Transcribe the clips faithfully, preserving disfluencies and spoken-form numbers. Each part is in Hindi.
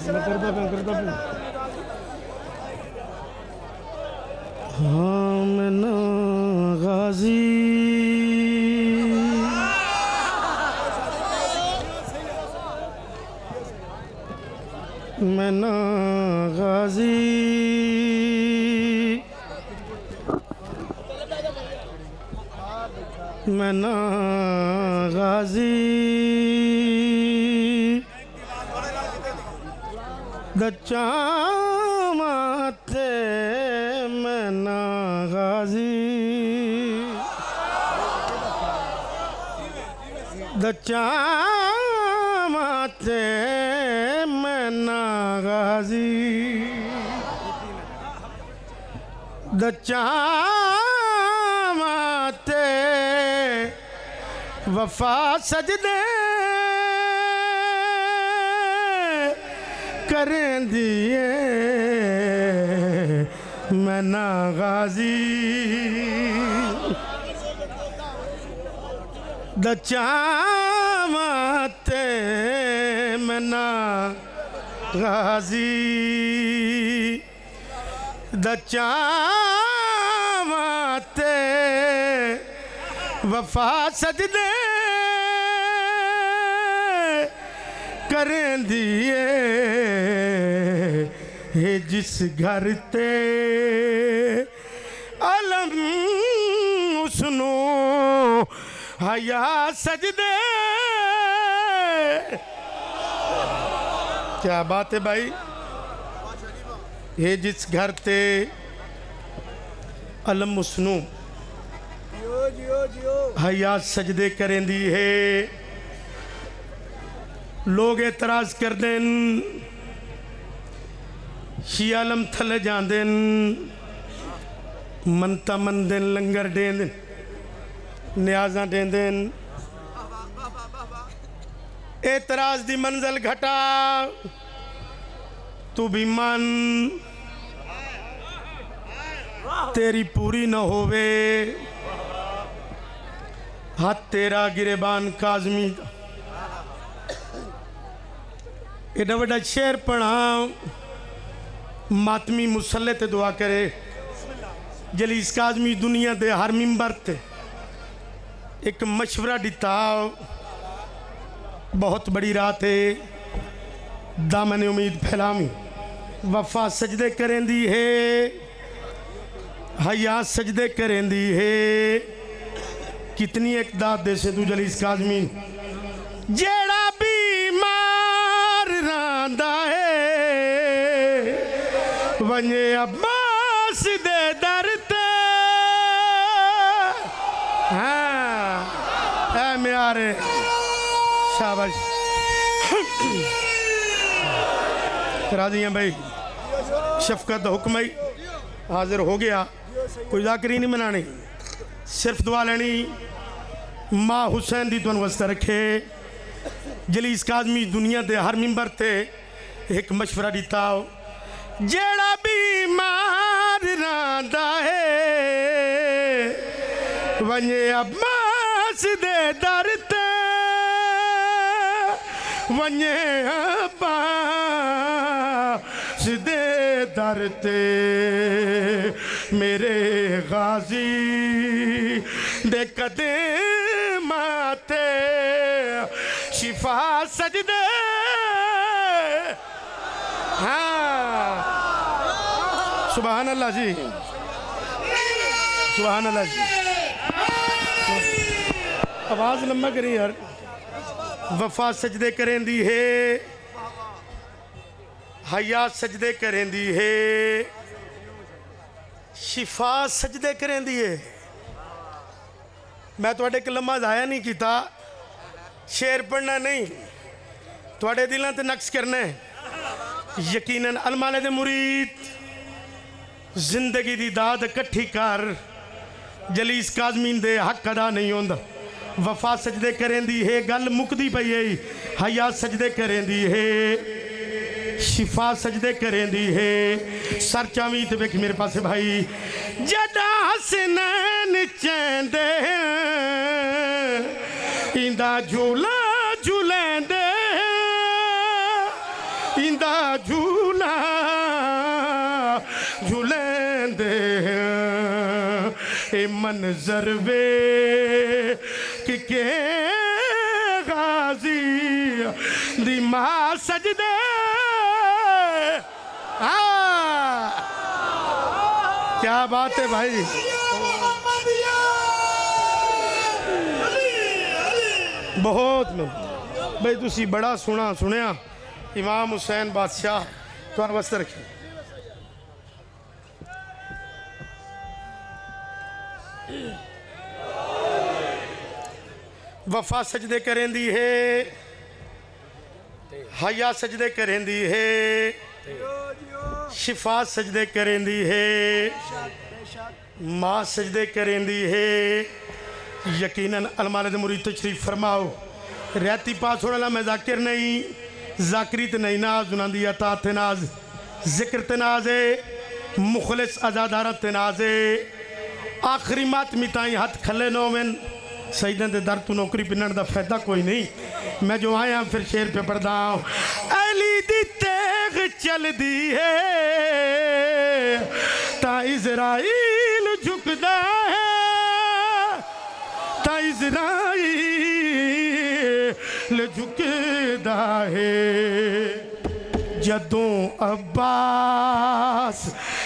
हाँ मैं ना गाजी मैं ना गाजी मैं ना गाजी दच्चा माते मैं ना गाजी दच्चा माते मैं ना गाजी दच्चा माते वफा सजदे करें दिए मैं ना गाजी दच्चा माते मैं ना गाजी दच्चा माते वफा सजदे करें दिए हे जिस घर ते अलम उसनो हया सजदे। क्या बात है भाई। हे जिस घर ते अलम उसनो हया सजदे करें दी है। लोग एतराज कर देन शियालम थले जाते मनता मन दिन लंगर दें न्याजा दें दिन एतराज दी मंजिल घटा तू भी मन तेरी पूरी न होवे हाथ तेरा गिरेबान काजमी एडा वड्डा शेर पढ़ा मातमी मुसल्ले ते दुआ करे जली इस काजमी दुनिया दे हर मिंबर ते एक मशवरा दिता बहुत बड़ी रात है दामन उम्मीद फैलामी वफा सजदे करें दी है हया सजदे करें दी है। कितनी एक दाद दे से तू जली इस काजमी जेड़ा बीमार रांदा है वने अब्बास दे दर ते हाँ है म्यारे शाबाश राजी हैं भाई। शफकत हुक्म ही हाजिर हो गया कोई जाकरी नहीं मनानी सिर्फ दुआ लेनी माँ हुसैन दी तुहानू वास्ते रखे जली इस काजमी दुनिया दे हर मिंबर ते एक मशवरा दिता जेड़ा बीमार रांदा है वने अब्बास दे दर ते वने अब्बास दे दर ते मेरे गाजी दे कदे माते शिफा सजदे हाँ सुभान अल्लाह जी सुभान अल्लाह जी। आवाज़ लंबा करी यार। वफा सजदे करें दी है हया सजदे करें दी है शिफा सजदे करें दी है। मैं थोड़े एक लम्हा जाया नहीं किया शेर पढ़ना नहीं थोड़े दिलों ते नक्श करना है यकीनन अलमाले दे मुरीद जिंदगी दी दाद इकट्ठी कर जलीस काजमीन दे हक अदा नहीं होंदा। वफा सजदे करें दी है गल मुकदी पई है हया सजदे करें दी है शिफा सजदे करें दी है। सर चावी ते वेख मेरे पास भाई जदा हसनैन चैंदे इंदा झूला झूलेंदे इंदा झूला झूलेंदे ए मंजर वे कि के गाजी दी मां सजदे आ क्या बात है भाई। बहुत भाई तुसी बड़ा सुना सुनिया इमाम हुसैन बादशाह तुहानू वास्ते रखी वफा सजदे करेंदी है, हया सजदे करेंदी है, शिफा सजदे करेंदी है, माँ सजदे करेंदी है। यकीनन अलमाने दे मुरीद तशरीफ फरमाओ। रहती पास होने ला मैं जाकिर नहीं, जाकरी ते नहीं नाज उन्हां दी अता ते नाज, जिक्र ते नाज़े, मुखलिस आज़ादारा ते नाज़े। आखिरी मातमी ताई हथ खले नो में सईदन दे दर तू नौकरी पिनण दा फायदा कोई नहीं। मैं जो आया फिर शेर पे पढ़दा अली दी तेग चलदी है ता इज़राइल झुकदा है, ता इज़राइल झुकदा है। जदों अब्बास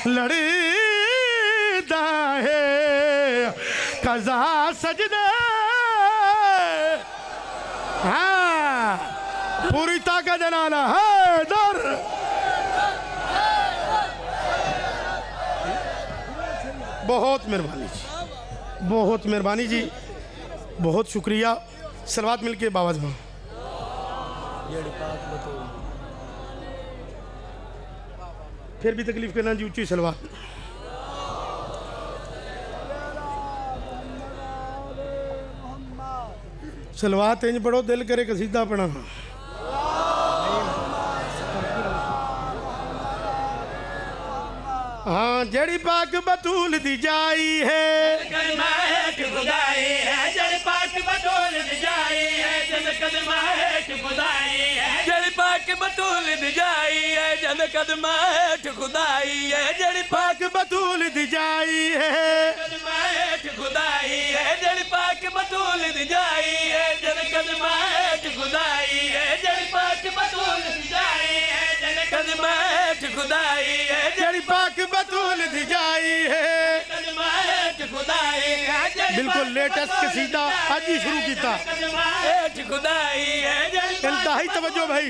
लड़दा है कज़ा सजदे, हाँ पूरी ताकत नाला है दर। बहुत मेहरबानी जी, बहुत मेहरबानी जी, बहुत शुक्रिया। सलवात मिलके बाबा जमा फिर भी तकलीफ करना जी, ऊंची सलवात। सलवात इंज पढ़ो दिल करे कसीदा पढ़ा। हाँ जड़ी पाक बतूल दी जाई है, जड़ी पाक बतूल दी जाई है, जन कदमा है खुदाई है, जड़ी पाक बतूल दी जाई है, जन कदमा है खुदाई है, जड़ी पाक बतूल दी जाई है, कदमा है खुदाई है, जड़ी पाक बतूल दी जाई है, जन कदमा है खुदाई है, जड़ी पाक बतूल दी जाई है, जन कदमा है खुदाई है, जड़ी पाक बतूल दी जाई है, कदमा है खुदाई है। बिल्कुल लेटेस्ट कसीदा आज ही शुरू किया। इंतहाई तवज्जो भाई।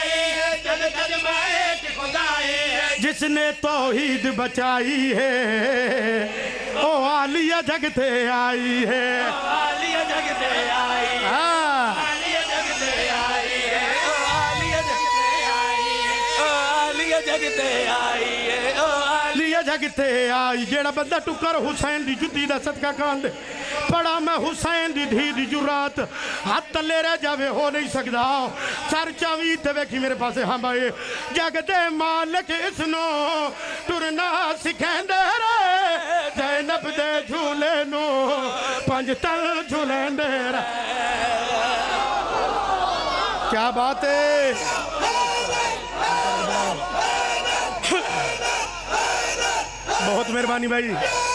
जिसने तौहीद बचाई है ओ आलिया जगते आई है, आलिया जगते आई है, आलिया जगते आई है, आलिया जगते आई है, आलिया जगते आई है, आलिया जगते आई। जेड़ा बंदा टुकर हुसैन दी जुती दा सदका कांदे पड़ा मैं हुसैन दी धी दी जुरात हाथ तले रह जावे हो नहीं सकता। सर चावी ते वेखी मेरे पास हाँ भाई जग दे मालिक इसनो टुरना सिखेंदे रे, ज़ैनब दे झूले नो पंज तल झूलेंदे रे। क्या बात है। बहुत मेहरबानी भाई।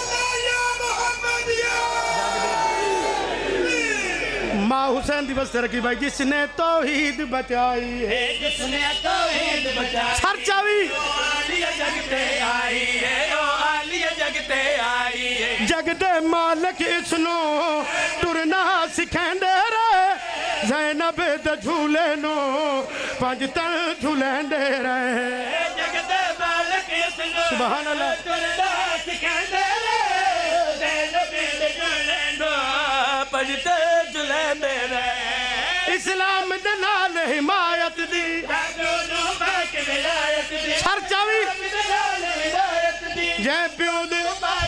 माँ हुसैन दिवस तरक्की भाई। जिसने तौहीद बचाई है, जिसने तौहीद बचाई, सर चावी आलिया जगते आई है, ओ आलिया जगते आई है, जगते मालिक इसनो टुरना सिखेंदे रे, ज़ैनब दे झूले नो पंज तल झूलेंदे रे, जगते मालिक इसनो सुभान अल्लाह टुरना सिखेंदे रे, ज़ैनब दे झूले नो पंज तल झूलेंदे रे। इस्लाम दे नाल हिमायत दी सर चावी जै प्यो दे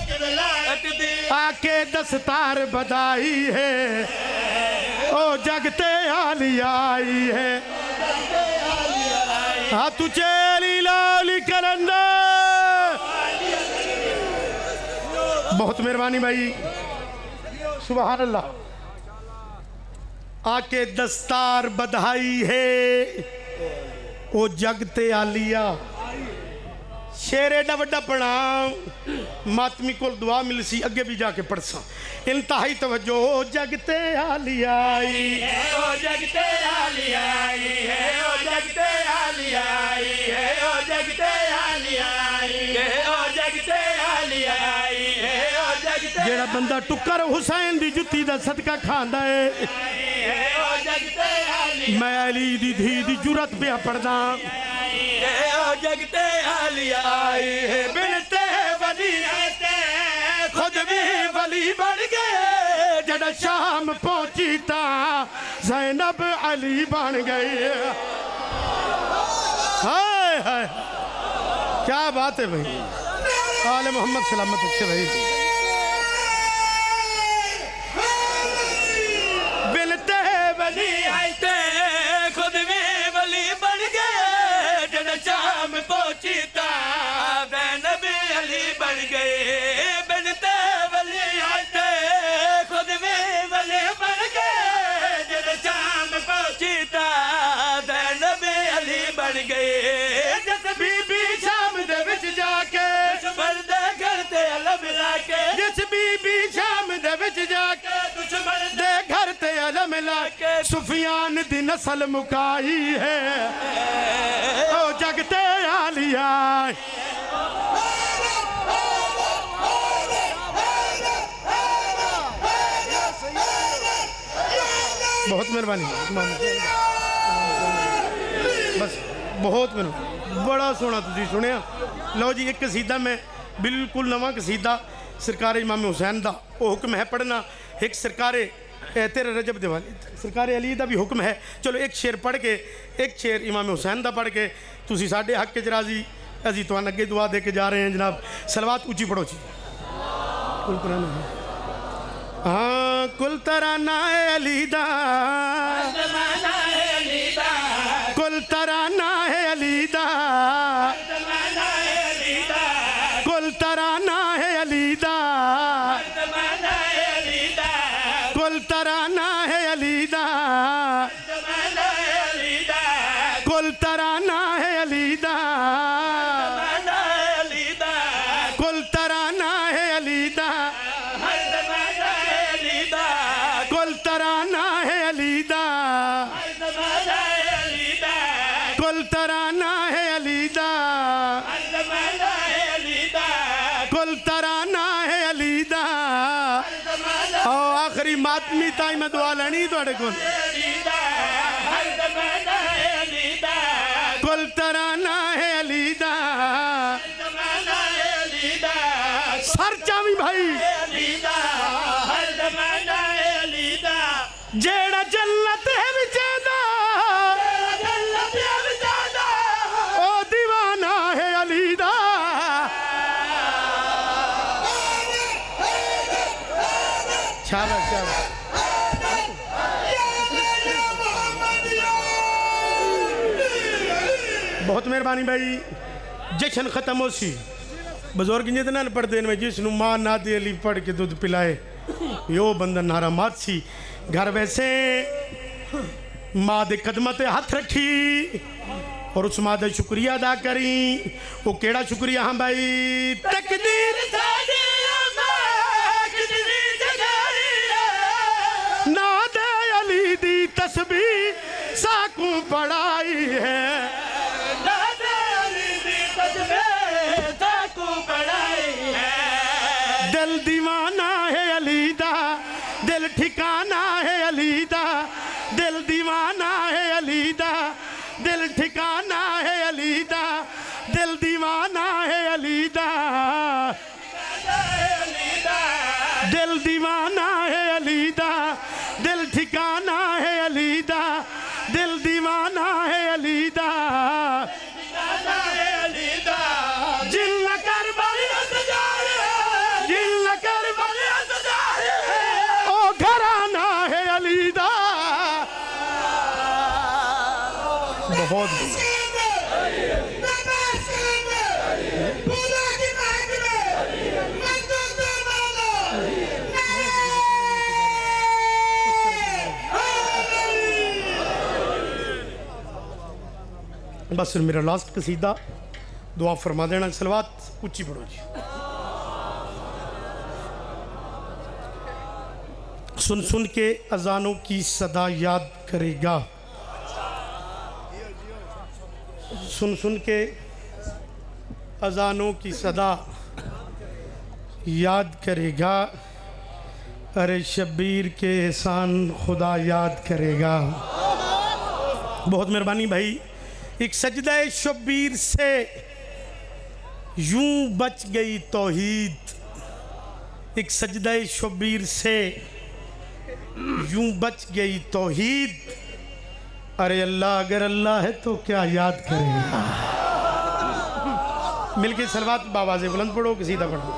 आके दस्तार बधाई है, ओ जगते आलिया आई है। हाँ तू चेली लाली करंदा। बहुत मेहरबानी भाई। सुभान अल्लाह। आके दस्तार बधाई है, ओ जग ते आलिया शेर एडा वड्डा पढ़ा मातमी को दुआ मिल सी अगे भी जाके पढ़सा इंतहाई तवज्जो ओ जग ते आलिया आई है ओ जग ते आलिया आई है ओ जग ते आलिया आई है ओ जग ते आलिया आई है ओ जग ते आलिया आई है ओ जग ते जेड़ा बंदा टुकर हुसैन दी जुत्ती दा सदका खांदा है ओ जग ते आलिया मैं अली दी धी दी जुरत पे पढ़दा ओ जगते आलिया आई है बिनते वली खुद भी वली बन गए जड़ा शाम पहुंची ता ज़ैनब अली बन गई हाय हाय क्या बात है भाई आले मोहम्मद सलामत अच्छे भाई बिनते वली आते खुद भी वली बन गए शाम पहुंची ता ज़ैनब अली बन गए बिनते वली आते खुद में वली बन गए जब शाम पहुंची ता ज़ैनब अली बन गए जिस बीबी शाम दे विच जाके दुश्मन दे घर ते अलम लाके जिस बीबी शाम दे विच जाके दुश्मन दे घर ते अलम लाके सुफियान दी नस्ल मुकाई है ओ जगते आलिया बहुत मेहरबानी बस बहुत मेहरबानी बड़ा सोहना तुसीं सुनिया लो जी एक कसीदा मैं बिल्कुल नवा कसीदा सरकार इमाम हुसैन दा वो हुक्म है पढ़ना एक सरकारे तेरे रजब दिवाली सरकार अली का भी हुक्म है चलो एक शेर पढ़ के एक शेर इमाम हुसैन का पढ़ के तुसी साढ़े हक च राजी अजी तो अगे दुआ दे के जा रहे हैं जनाब सलवात ऊँची पढ़ो जी कुल तराना हाँ कुल तराना है अली दा कुल तराना है अली दा कुल तराना है अली दा कुल तराना है अली दा कुल तराना है अली दा कुल तराना है अली दा कुल तराना है अली दा कुल तराना है अली दा कुल तराना है अली दा और आखिरी मातमी ताई मैं दुआ लेनी थोड़े को कुल तराना है अली दा सर चावी भाई जेड़ा जन्नत है विचेदा ओ दीवाना है अली दा शाबाश शाबाश बहुत मेहरबानी भाई जश्न खत्म हो सी बुजुर्ग जितना न पढ़ते हैं जिसनों माँ ना दे अली पढ़ के दूध पिलाए यो बंदन नारा मात सी घर वैसे माँ दे कदम ते हथ रखी और उस माँ का शुक्रिया अदा करी वो केड़ा शुक्रिया हाँ भाई तकदीर ना दे अली दी तस्बीह साकू पढ़ाई है दिल दीवाना है अली दा दिल ठिकाना है अली दा दिल दीवाना है अली दा दिल ठिकाना है अली दा दिल दीवाना है अली दा बस मेरा लास्ट कसीदा दुआ फरमा देना। सलवात उच्ची पढ़ो जी। सुन सुन के अजानों की सदा याद करेगा, सुन सुन के अजानों की सदा याद करेगा, अरे शब्बीर के एहसान खुदा याद करेगा। बहुत मेहरबानी भाई। एक सजदा शब्बीर से यूं बच गई तौहीद, एक सजदा शब्बीर से यूं बच गई तौहीद, अरे अल्लाह अगर अल्लाह है तो क्या याद करेगा। मिलके सलवात बावाज़े बुलंद पढ़ो, कसीदा पढ़ो।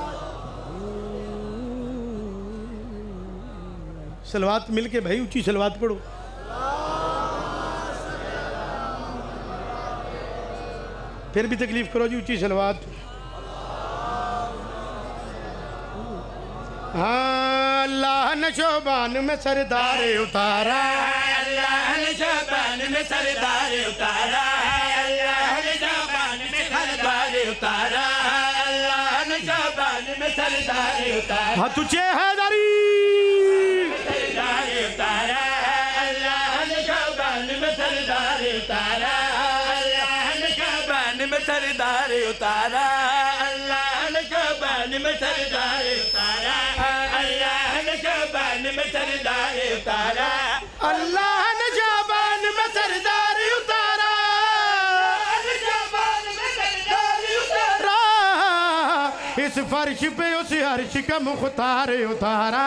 सलवात मिलके भाई ऊंची सलवात पढ़ो। फिर भी तकलीफ करो जी, ऊंची सलवात। हाँ अल्लाह ने शोबान में सरदार उतारा, अल्लाह ने शोबान में सरदार उतारा, अल्लाह ने शोबान में सरदार उतारा, अल्लाह ने शोबान में सरदार उतारा। हाँ तुझे हैदरी सरदार उतारा, अल्लाह ने शोबान में सरदार उतारा, अल्लाह ने शोबान में सरदार उतारा, अल्लाह ने शोबान में सरदार उतारा, अल्लाह ने शोबान में सरदार उतारा, अल्लाह ने शोबान में सरदार उतारा, शोबान में सरदार उतारा। इस फर्श पे उस अर्श का मुख्तार उतारा।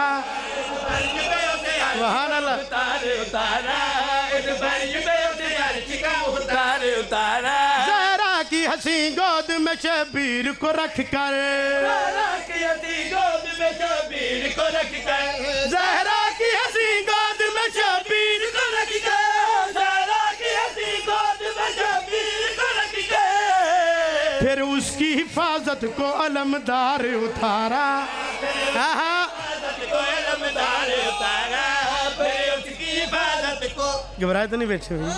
सुभान अल्लाह। उतार उतारा, इस फर्श पे उस अर्श का मुख्तार उतारा। ज़हरा की हंसी गोद में शबीर को रख कर, ज़हरा की हंसी गोद में शबीर को रख कर, ज़हरा की हंसी गोद में शबीर को रख कर, ज़हरा की हंसी गोद में शबीर को रख कर। फिर उसकी हिफाजत को अलमदार उतारा। अलमदार उतारा, फिर उसकी हिफाजत को। घबराए तो नहीं बैठे हुए?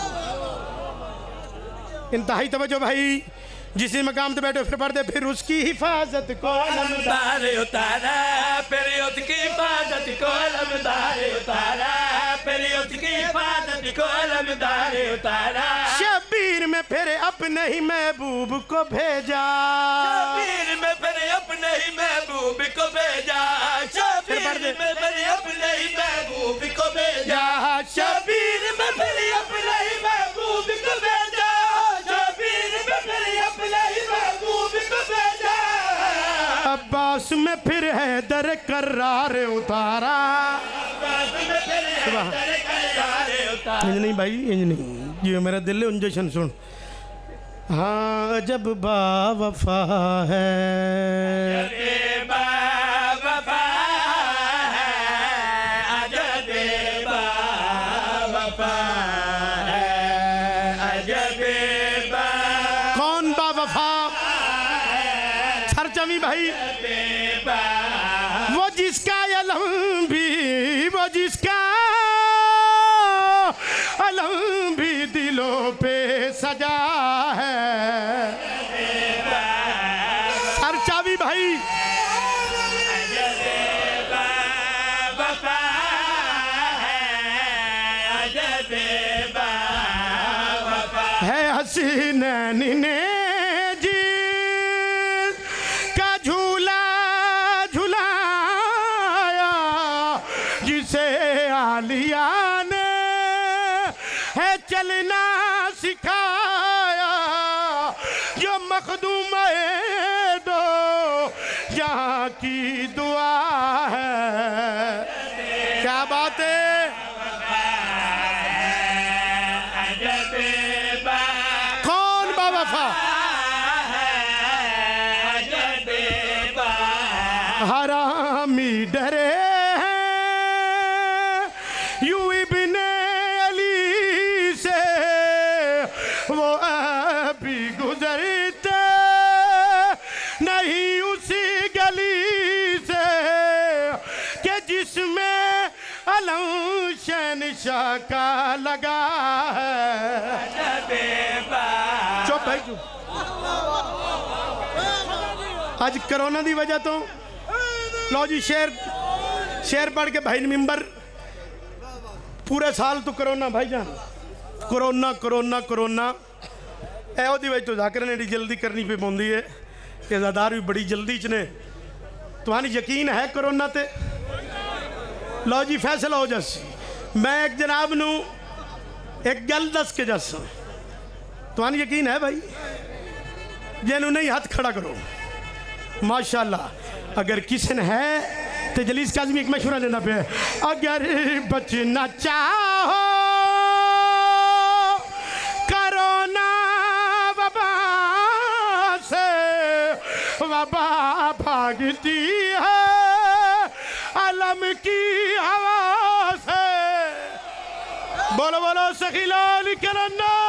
इंतहाई तवज्जो भाई। जिस मकाम पे बैठो फिर पढ़ते, फिर उसकी हिफाजत को अलमदार उतारा, फिर उसकी हिफाजत को अलमदार उतारा, फिर उसकी हिफाजत को अलमदार उतारा। शबीर में फिर अपने ही महबूब को भेजा, शबीर में फिर अपने ही महबूब को भेजा, शबीर में फिर अपने ही महबूब को भेजा, शबीर में फिर अपने ही महबूब को भेजा, शबीर में फिर अपने ही महबूब को भेजा। अब्बास में फिर हैदर कर्रार उतारा। इंज नहीं भाई, इंज नहीं, ये मेरा दिल है उन जशन सुन। हाँ जब बावफा है, बावफा है, अजब बावफा है, अजब बावफा। कौन बावफा? सरजमी भाई, वो जिसका अलम भी, वो जिसका अलम भी दिलों पे सजा है। सरचावी भाई, है हसीनैन ने जी का झूला झुलाया, जिसे आलिया ने है चलना सिखाया, जो मखदूम दो यहाँ की दुआ है। क्या बात है? कौन बावफा? हरामी डरे हैं यू इब्ने अली से, वो अभी गुजरते नहीं उसी गली से, कि जिसमें अलम शहनशाह का लगा है। अज करोना की वजह तो लो जी शेर शेर पढ़ के भाई मिंबर पूरे साल तो करोना भाई जान करोना करोना करोना एहो दी वजह तो जाकर ने जल्दी करनी पे पौंदी है इज़ादार भी बड़ी जल्दी च ने तुहानी यकीन है करोना ते लो जी फैसला हो जस मैं एक जनाब नू एक गल दस के जस तुहानी यकीन है भाई जिन्हों नहीं हाथ खड़ा करो माशाल्लाह अगर किसी ने है तो जलीस काज़मी एक मशवरा देना पे अगर बचना चाहो करोना वबा से वबा भागती है अलम की हवा से बोलो बोलो सखी लाल करन्ना